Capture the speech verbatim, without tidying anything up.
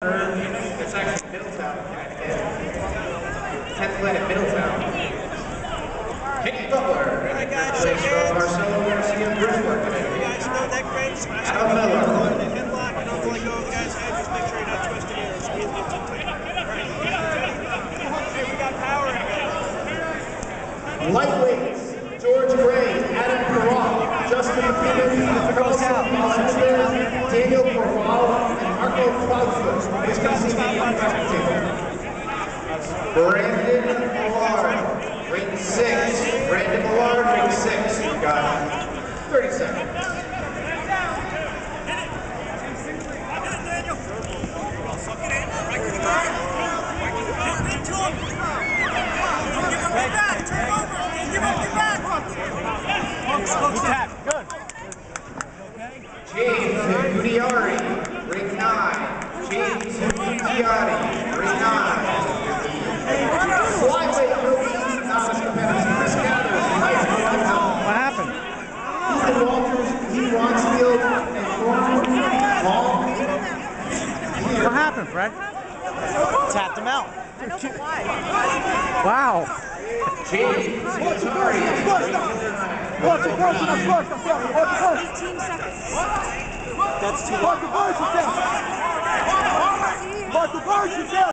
It's actually Middletown, Connecticut. tenth planet Middletown. Kenny Butler. Alright guys, Place from Marcelo Garcia, Bridgeport, you Connecticut. guys know that grade, smash Adam Miller. the headlock, and don't let go of the guy's head, just make sure you're not twisting it or squeezing it too tight. Alright, hey, we got power in here. Lightweights, George Gray, Adam Perot, Justin McKinnon, Carlson Alexander, Daniel Corral, and Marco Klausler. Please come see me on the table. Brandon Millard, ring six. Brandon Millard, ring six. You got thirty seconds. Good. James Gudiari, ring nine. James Gudiari, ring nine. Flyweight rookie, novice competitor, Chris Gathers, What happened? Ethan Walters, Lee Ronsfield, and Lauren Hall. What happened, Fred? Tapped him out. I know, but why? Wow. James Gudiari, ring nine. eighteen seconds. That's too long.